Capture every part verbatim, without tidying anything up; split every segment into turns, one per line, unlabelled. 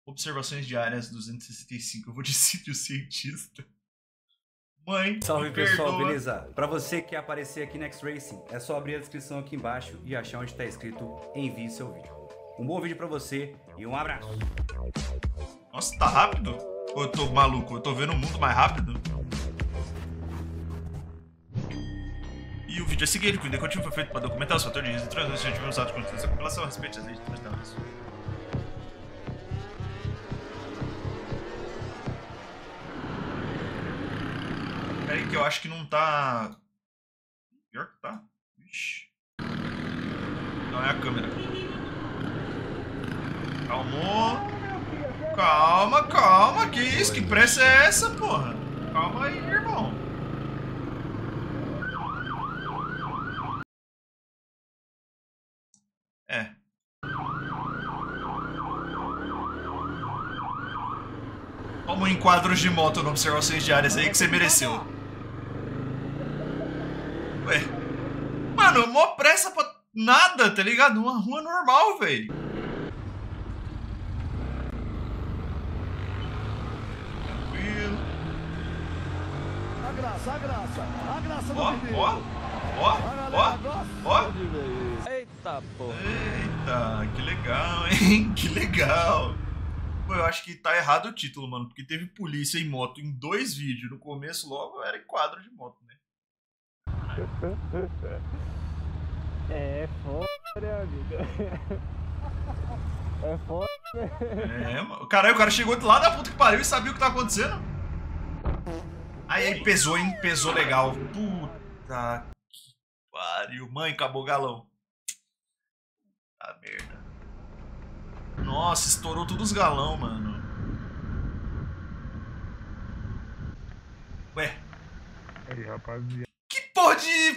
Observações diárias duzentos e sessenta e cinco. Eu vou de sítio cientista. Mãe,
salve
me
pessoal,
perdoa.
beleza? Pra você que quer aparecer aqui no X-Racing, é só abrir a descrição aqui embaixo e achar onde tá escrito envie seu vídeo. Um bom vídeo pra você e um abraço.
Nossa, tá rápido? Ou eu tô maluco? Eu tô vendo o mundo mais rápido? E o vídeo é seguinte, o indicativo foi feito para documentar os fatores de risco de transmissão usados com essa população a respeito das leis de dados. Pera aí que eu acho que não tá... Pior que tá. Ixi. Não é a câmera. Calmou. Calma, calma. Que isso? Que pressa é essa, porra? Calma aí, irmão. É. Vamos em quadros de moto no Observações Diárias aí que você mereceu. Ué. Mano, mó pressa pra nada, tá ligado? Uma rua normal, velho. Tranquilo.
A graça, a graça, a graça do
Ó,
menino.
ó, ó, ó, ó.
Eita, porra.
Eita, que legal, hein? Que legal. Pô, eu acho que tá errado o título, mano, porque teve polícia em moto em dois vídeos. No começo, logo, era em quadro de moto, né?
É foda, amigo. É foda.
É, mano. Caralho, o cara chegou lá da puta que pariu e sabia o que tá acontecendo. Aí, aí pesou, hein? Pesou legal. Puta que pariu. Mãe, acabou o galão. Puta merda. Nossa, estourou todos os galão, mano. Ué.
Aí, rapaziada.
Que porra de...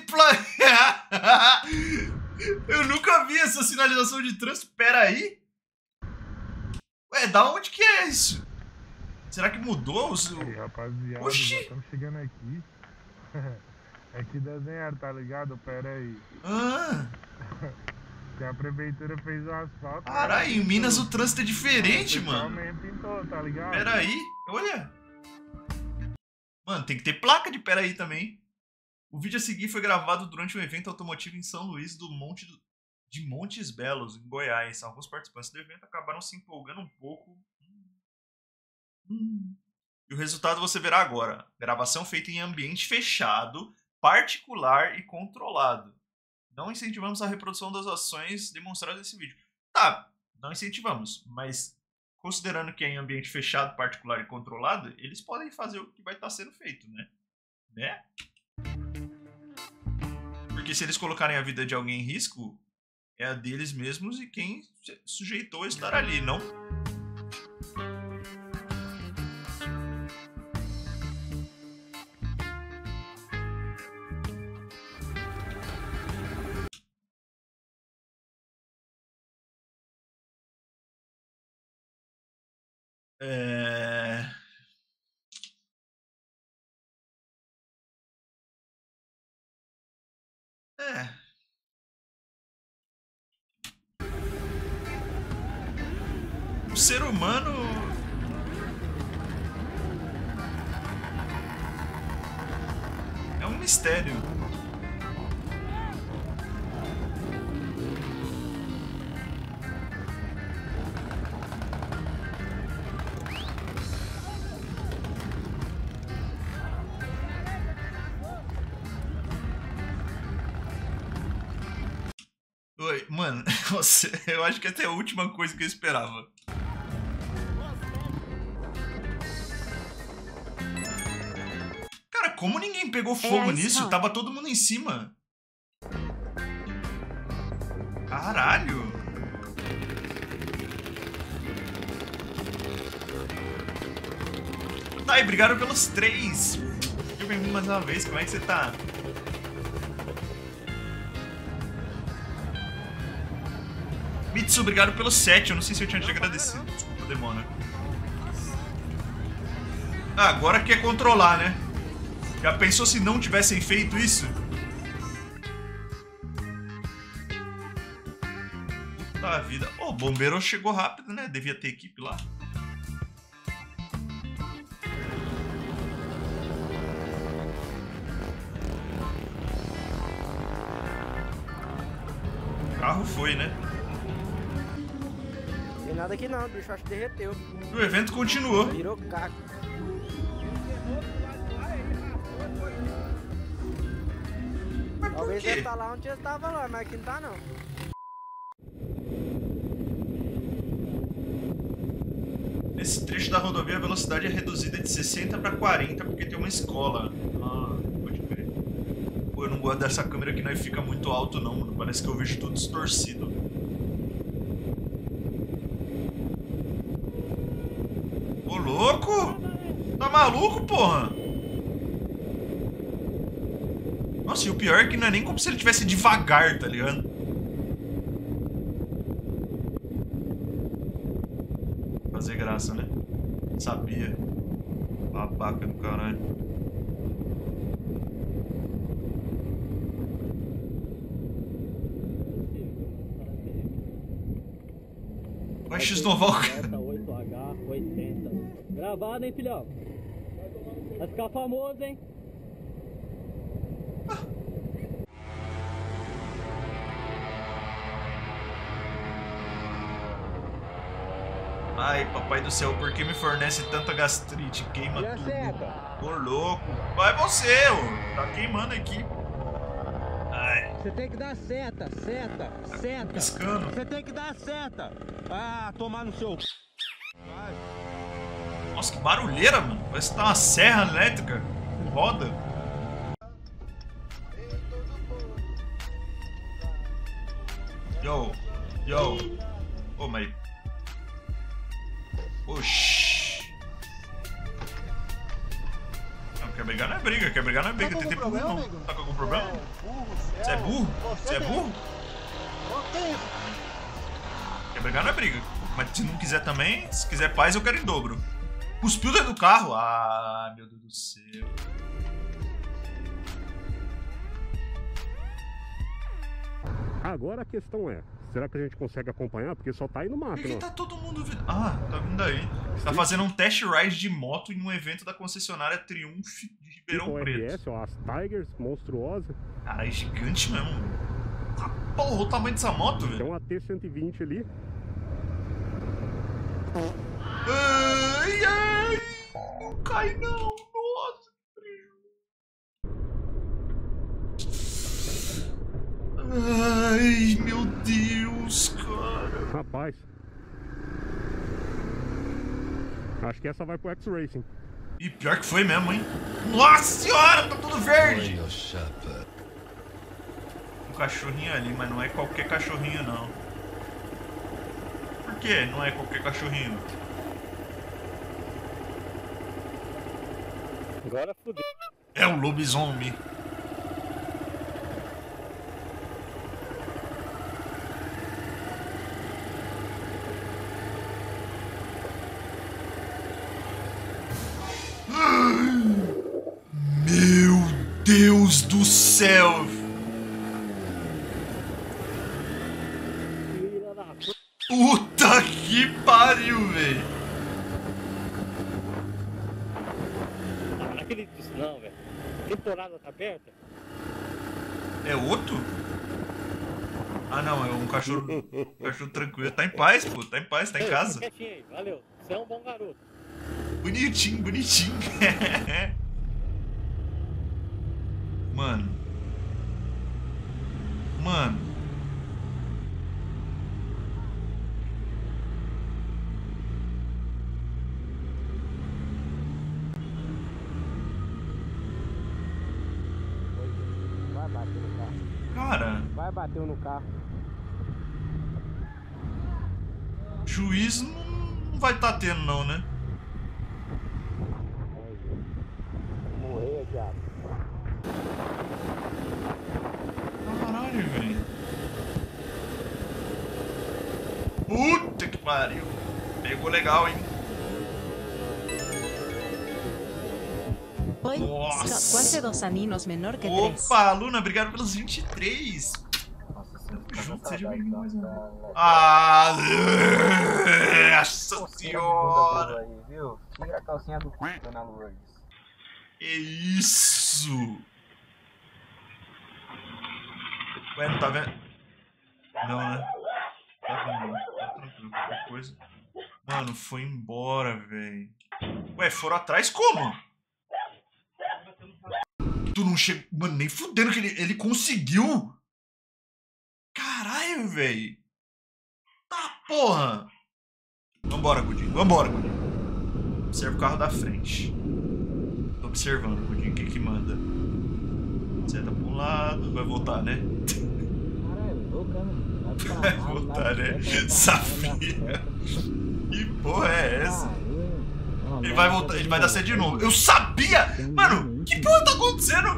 Eu nunca vi essa sinalização de trânsito. Pera aí. Ué, da onde que é isso? Será que mudou o...
Aí, rapaziada,
Oxi.
já estamos chegando aqui. É que desenharam, tá ligado? Pera aí.
Ah,
Que a prefeitura fez o asfalto.
caralho, em Minas o trânsito é diferente, mano.
Também pintou, tá ligado?
Pera aí, olha. Mano, tem que ter placa de pera aí também. O vídeo a seguir foi gravado durante um evento automotivo em São Luís do Monte do... de Montes Belos, em Goiás. Alguns participantes do evento acabaram se empolgando um pouco. Hum. E o resultado você verá agora. Gravação feita em ambiente fechado, particular e controlado. Não incentivamos a reprodução das ações demonstradas nesse vídeo. Tá, não incentivamos, mas considerando que é em ambiente fechado, particular e controlado, eles podem fazer o que vai estar sendo feito, né? Né? Porque se eles colocarem a vida de alguém em risco, é a deles mesmos e quem sujeitou a estar ali, não? É... É. O ser humano... é um mistério. Oi, mano, você, eu acho que essa é a última coisa que eu esperava. Cara, como ninguém pegou fogo nisso? Tava todo mundo em cima. Caralho. Tá, e obrigado pelos três. Seja bem-vindo mais uma vez, como é que você tá? Mitsu, obrigado pelo sete. Eu não sei se eu tinha te agradecido. Desculpa, demônio. Ah, agora quer controlar, né? Já pensou se não tivessem feito isso? Puta vida. Ô, oh, o bombeiro chegou rápido, né? Devia ter equipe lá. carro foi, né?
Tem nada aqui não, o bicho acho que derreteu.
E o evento continuou.
Virou caco.
Mas por
Talvez
quê?
ele tá lá onde ele tava lá, mas aqui não tá não.
Nesse trecho da rodovia a velocidade é reduzida de sessenta para quarenta porque tem uma escola. Ah, pode crer. Pô, eu não gosto dessa câmera que não fica muito alto não, mano. Parece que eu vejo tudo distorcido. Ô, louco! Tá maluco, porra? Nossa, e o pior é que não é nem como se ele tivesse devagar, tá ligado? Fazer graça, né? Sabia. Babaca do caralho. Vai X Noval.
oito H oitenta. Gravado, hein, filhão? Vai ficar famoso, hein?
Ai, papai do céu, por que me fornece tanta gastrite? Queima tudo. Ô, louco. Vai você, ô. Tá queimando aqui. Ai.
Você tem que dar seta, seta, seta.
Piscando.
Você tem que dar seta. Ah, tomar no seu...
Nossa, que barulheira, mano. Parece que tá uma serra elétrica. Roda. Yo. Yo. Ô, mas... Oxi. Não, quer brigar não é briga, quer brigar não é briga. Tem tempo não. Tá com algum problema? Você é burro? Você é burro? Quer brigar não é briga. Mas se não quiser também, se quiser paz, eu quero em dobro. Cuspiu dentro do carro? Ah, meu Deus do céu.
Agora a questão é, será que a gente consegue acompanhar? Porque só tá aí no mato,
Por que
né?
tá todo mundo vindo? Ah, tá vindo aí. Tá fazendo um test ride de moto em um evento da concessionária Triumph de Ribeirão
Tipo
Preto.
R S, ó, as Tigers, monstruosa.
Cara, é gigante mesmo. Ah, porra, o tamanho dessa moto,
Tem
velho.
uma T cento e vinte ali.
Ai, ai. Não cai não. Nossa, que frio. Ai, meu Deus, cara.
Rapaz. Acho que essa vai pro X-Racing.
E pior que foi mesmo, hein? Nossa senhora, tá tudo verde. Um cachorrinho ali, mas não é qualquer cachorrinho, não. Por que não é qualquer cachorrinho?
Agora fudeu.
É o lobisomem. Meu Deus do céu!
Filha da puta.
Puta que pariu, velho!
Não, não acredito nisso não, velho. Temporada tá aberta?
É outro? Ah não, é um cachorro. Um cachorro tranquilo. Tá em paz, pô. Tá em paz, tá em
Ei,
casa.
fica quietinho aí, valeu. Você é um bom garoto.
Bonitinho, bonitinho. Mano. Mano.
Vai bater no carro.
Cara,
Vai bater no carro.
juiz não, não vai tá tendo não, né?
Morrer, viado.
Caralho, velho. Puta que pariu. Pegou legal, hein?
Oi,
Nossa.
Scott, quase dos aninhos menor que três.
Opa, Luna, obrigado pelos vinte e três. Junto, seja bem-vindo mais uma vez. Ah, nossa senhora.
Aí, viu? Tira a calcinha do c, dona Lourdes.
Que isso? Ué, não tá vendo? Não, né? Tá bom, mano. Tá tranquilo, qualquer coisa. Mano, foi embora, velho. Ué, foram atrás como? Tu não chegou... Mano, nem fudendo que ele, ele conseguiu. Caralho, velho. Tá, porra. Vambora, Godinho. Vambora, Godinho. Observa o carro da frente. Tô observando, Godinho. O que que manda? Seta pra um lado. Vai voltar, né?
Caralho, tô câmera.
Vai voltar, né? Sabia. Que porra é essa? Ele vai voltar, ele vai dar seta de novo. Eu sabia! Mano, que porra tá acontecendo?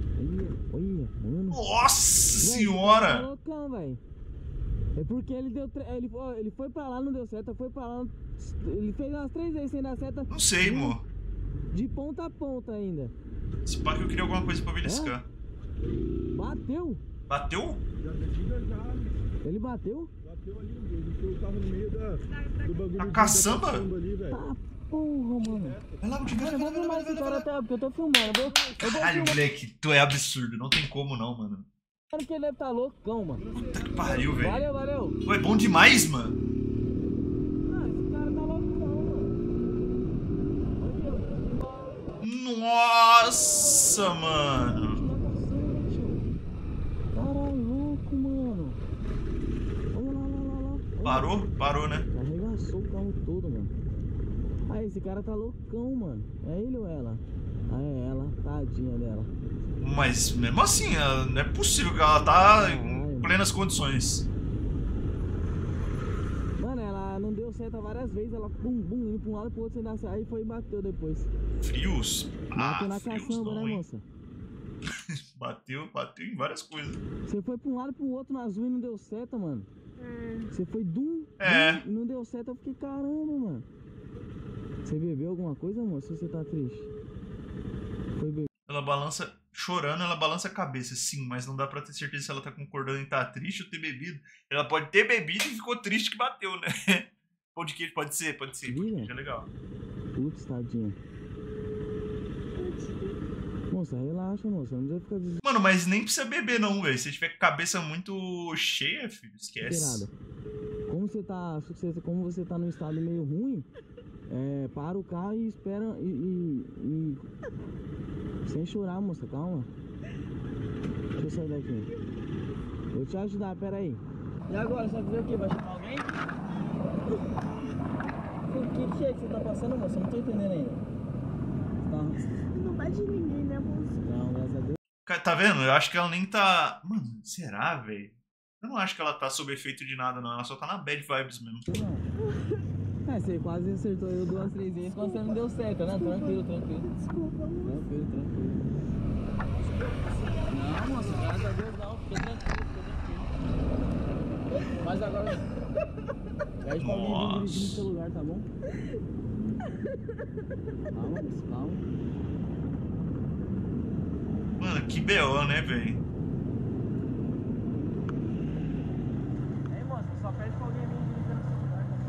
Nossa senhora!
É porque ele deu. Ele, ele foi pra lá, não deu seta, foi pra lá. Ele fez umas três vezes sem dar seta.
Não sei, amor.
De ponta a ponta ainda.
Esse pá que eu queria alguma coisa pra beliscar.
É? Bateu?
Bateu?
Ele bateu?
Bateu ali, ele deixou o carro no meio da, do bagulho.
A caçamba?
Ali, velho.
Ah, porra, mano.
Vai lá, Godinho, vai lá,
Eu
vai
vou
lá, vai lá,
filmar esse
vai lá,
cara
vai lá.
até, porque eu tô filmando. Eu vou, eu vou
Caralho,
filmar.
moleque, tu é absurdo. Não tem como não, mano.
Que ele deve tá loucão, mano.
Puta que pariu, velho.
Valeu, valeu.
Tu é bom demais, mano.
Ah, esse cara tá loucão, mano.
Nossa, mano.
Caralho, louco, mano. Olha lá, lá, lá, lá. Olha.
Parou? Parou, né?
Arregaçou o carro todo, mano. Ah, esse cara tá loucão, mano. É ele ou ela? Ah, é ela. Tadinha dela.
Mas mesmo assim, ela- não é possível que ela tá em plenas condições.
Mano, ela não deu seta várias vezes. Ela pum, bum, indo pra um lado e pro outro sem dar seta. Aí foi e bateu depois.
Frios?
Bateu
Ah,
na
frios
caçamba,
não,
né,
hein?
moça?
Bateu, bateu em várias coisas.
Você foi pra um lado e pro outro no azul e não deu seta, mano. Você foi dum,
É.
dum e não deu seta. Eu fiquei, caramba, mano. Você bebeu alguma coisa, moça? Ou você tá triste? Foi beber.
Ela balança, chorando, ela balança a cabeça, sim, mas não dá pra ter certeza se ela tá concordando em estar triste ou ter bebido. Ela pode ter bebido e ficou triste que bateu, né? Pão de queijo, pode ser, pode ser. Pão de queijo é legal.
Putz, tadinha. Moça, relaxa, moça. Não precisa ficar des...
Mano, mas nem precisa beber não, velho. Se tiver com a cabeça muito cheia, filho, esquece.
desesperada. Como você tá, você- como você tá num estado meio ruim, é, para o carro e espera e, e- e- sem chorar, moça, calma. Deixa eu sair daqui. Eu vou te ajudar, pera aí. E agora, você vai fazer o quê? Vai chamar alguém? O que que é que você tá passando, moça? Eu não tô entendendo ainda. Tá.
Não bate em ninguém, né, moça?
Não, graças a Deus.
Ca- Tá vendo? Eu acho que ela nem tá... Mano, será, velho? Eu não acho que ela tá sob efeito de nada, não. Ela só tá na bad vibes mesmo.
É, você quase acertou eu duas, três vezes quando você não deu certo, né? Tranquilo, tranquilo.
Desculpa, moça.
Tranquilo, tranquilo. Não, moça, graças a Deus não. Fica tranquilo, fica tranquilo. Mas agora... Pede pra alguém vir dirigir no seu lugar, tá bom? Calma, moça, calma.
Mano, que B O, né, velho?
Ei, moça, só pede pra alguém vir dirigir no seu lugar, tá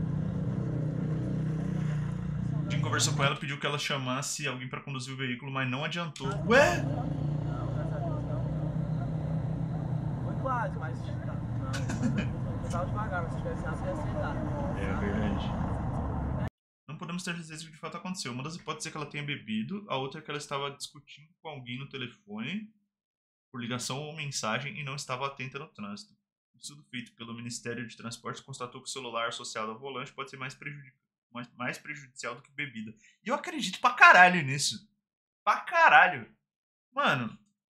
bom?
Jim conversou com ela, pediu que ela chamasse alguém pra conduzir o veículo, mas não adiantou. Ué?
Não, graças a Deus não. Foi quase, mas... Não, eu tava devagar, mas se tivesse nada, você ia acertar.
É verdade. Não podemos ter certeza do que de fato aconteceu. Uma das hipóteses é que ela tenha bebido, a outra é que ela estava discutindo com alguém no telefone, por ligação ou mensagem, e não estava atenta no trânsito. Um estudo feito pelo Ministério de Transportes constatou que o celular associado ao volante pode ser mais, prejudici- mais, mais prejudicial do que bebida. E eu acredito pra caralho nisso. Pra caralho. Mano,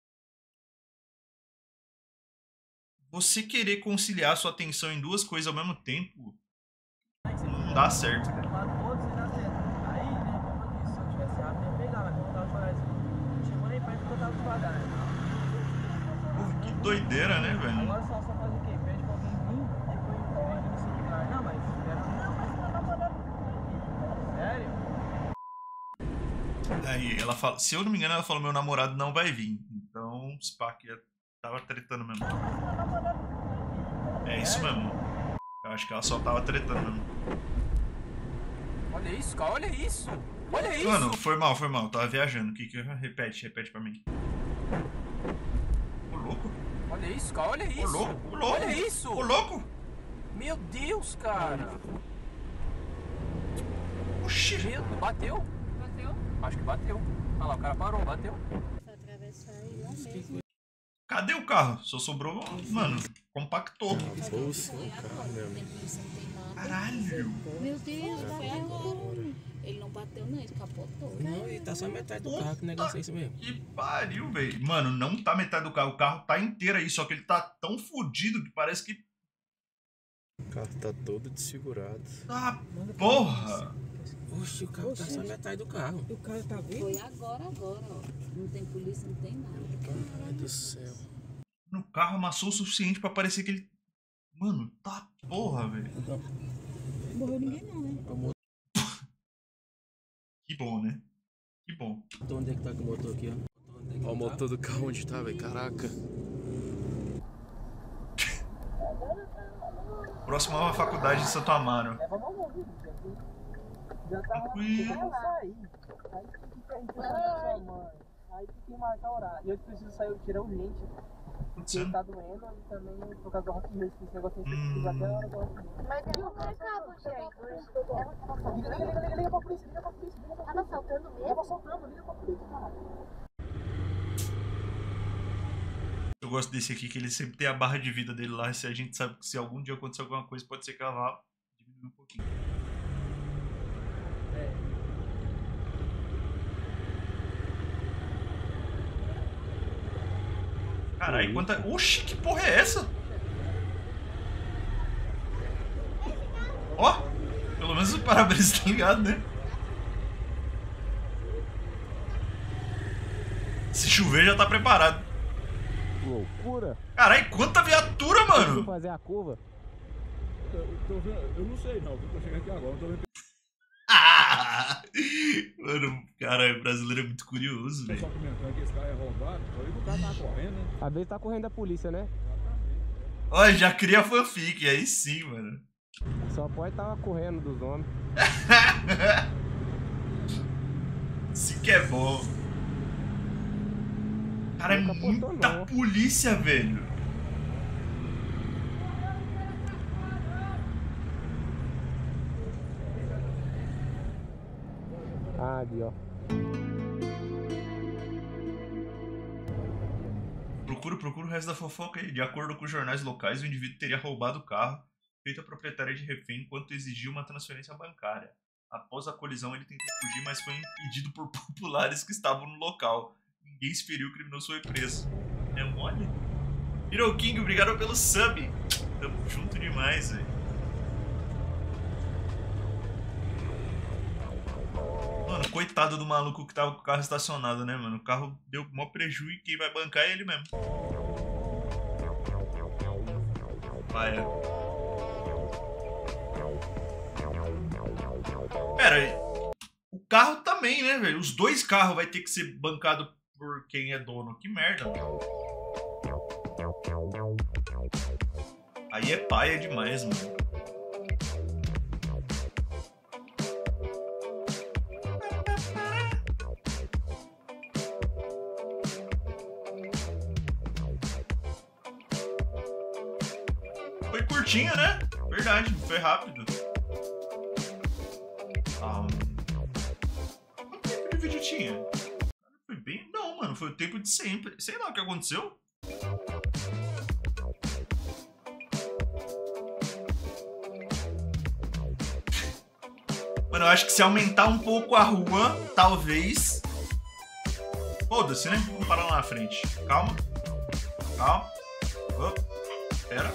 você querer conciliar sua atenção em duas coisas ao mesmo tempo não dá certo, cara.
Todos e dá certo. Aí, né, como eu disse, se eu tivesse rápido, eu ia pegar, mas como eu tava devagar, não chegou nem perto porque eu tava devagar, né?
Pô, que doideira, né, velho?
Agora só, só faz o quê? Pede pra alguém vir, depois vem no seu lugar. Não, mas espera. Sério?
Aí ela fala, se eu não me engano, ela falou: meu namorado não vai vir. Então, esse pá aqui tava tretando mesmo. É isso mesmo. Eu acho que ela só tava tretando mesmo.
Olha isso, cara, olha isso. Olha isso.
Mano, foi mal, foi mal. Tava viajando. Que que repete, repete pra mim. Ô, louco.
Olha isso, cara, olha isso.
Ô, louco, ô, louco.
Olha isso.
Ô, louco.
Meu Deus, cara.
Oxi.
Meu, bateu?
Bateu?
Acho que bateu. Olha lá, o cara parou, bateu.
Cadê o carro? Só sobrou, mano, compactou.
Bolsa,
Caralho.
Meu Deus, foi agora. Ele não bateu, não, ele capotou.
Não, e tá só metade do carro, que negócio é esse mesmo?
Que pariu, velho. Mano, não tá metade do carro. O carro tá inteiro aí, só que ele tá tão fodido que parece que...
O carro tá todo desfigurado.
Ah, porra.
Oxe, o carro Oxi. tá só metade do carro.
O carro tá vivo? Foi agora, agora, ó. Não tem polícia, não tem nada.
Meu Deus do céu.
O carro amassou o suficiente pra parecer que ele... Mano, tá porra, velho.
Não morreu ninguém não, né?
Que bom, né? Que bom.
Então onde é que tá com o motor aqui, ó? Ó o motor do carro onde tá, velho. Caraca.
Próximo é uma faculdade de Santo Amaro.
Já tava
Tranquilo.
sair. Aí tem que perguntar pra sua mãe. Aí tem que marcar horário. E eu preciso sair, tirar urgente. Porque tá doendo e também por causa do Rock in Rio. Esse negócio tem que ficar até a hora do Rock in Rio.
Mas eu não marcava, gente.
Liga, liga, liga, liga pra polícia, liga pra polícia. Liga pra polícia.
Tava assaltando mesmo?
Tava assaltando, liga pra polícia, cara.
Eu gosto desse aqui, que ele sempre tem a barra de vida dele lá. Se a gente sabe que se algum dia acontecer alguma coisa, pode ser que ela vá diminuir um pouquinho. Caralho, quanta... Oxi, que porra é essa? Ó, pelo menos o para-brisa tá ligado, né? Se chover já tá preparado.
Loucura.
Caralho, quanta viatura, mano!
Deixa eu fazer a curva.
Eu, tô vendo, eu não sei não, eu tô chegando aqui agora, eu tô vendo.
Ah! Mano, caralho, o brasileiro é muito curioso, velho.
Só comentando que esse cara é roubado, só aí que o cara tá correndo, né?
Às vezes tá correndo da polícia, né?
Olha, já cria fanfic, aí sim, mano.
Só pode estar correndo dos homens.
Sim que é bom. Cara, é muita polícia, velho.
Ah, ali, ó.
Procura, procura o resto da fofoca aí. De acordo com os jornais locais, o indivíduo teria roubado o carro, feito a proprietária de refém enquanto exigia uma transferência bancária. Após a colisão, ele tentou fugir, mas foi impedido por populares que estavam no local. Ninguém se feriu, o criminoso foi preso. É mole? Hero King, obrigado pelo sub. Tamo junto demais, velho. Mano, coitado do maluco que tava com o carro estacionado, né, mano? O carro deu maior prejuízo e quem vai bancar é ele mesmo. Vai, é. Pera aí. O carro também, né, velho? Os dois carros vai ter que ser bancado por quem é dono. Que merda, mano. Aí é paia demais, mano. Foi curtinha, né? Verdade, foi rápido. Ah, quanto tempo de vídeo tinha? Foi bem... Não, mano, foi o tempo de sempre. Sei lá o que aconteceu. Mano, eu acho que se aumentar um pouco a rua, talvez... Foda-se, né? Vamos parar lá na frente. Calma. Calma. Oh, pera.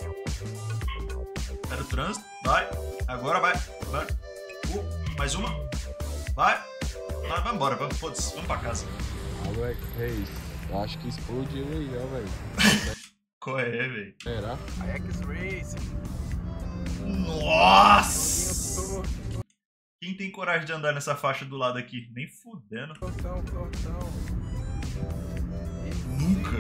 Pera o trânsito. Vai. Agora vai. Vai. Uh, mais uma. Vai. Vai, vai embora. Vamos, foda-se. Vamos pra casa.
Alô, X-Race. Eu acho que explodiu aí, ó, velho.
Qual é, velho?
Será?
A X-Race.
Nossa! Quem tem coragem de andar nessa faixa do lado aqui? Nem fudendo.
Cortão, cortão.
Nunca.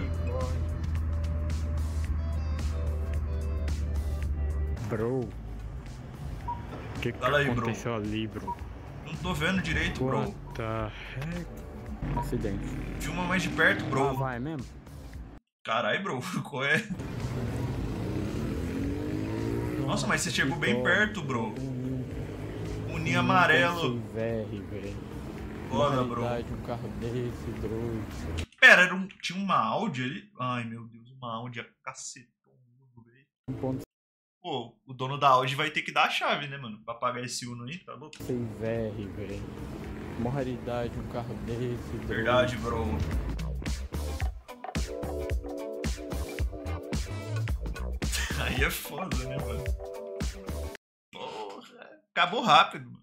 Bro. O que, que
Fala aí,
aconteceu
bro.
ali, bro?
Não tô vendo direito, bro.
What the heck?
Acidente.
Filma mais de perto, bro.
Ah, vai mesmo?
Carai, bro, qual é? Nossa, mas você chegou bem perto, bro. Uninho amarelo. Foda, bro.
Um carro desse, doido.
Pera, era um, tinha uma Audi ali? Ai, meu Deus, uma Audi a cacetou, velho. Pô, o dono da Audi vai ter que dar a chave, né, mano? Pra pagar esse Uno aí, tá louco?
seis R, velho. Uma raridade, um carro desse.
Verdade, bro. Aí é foda, né, mano? Porra, acabou rápido, mano.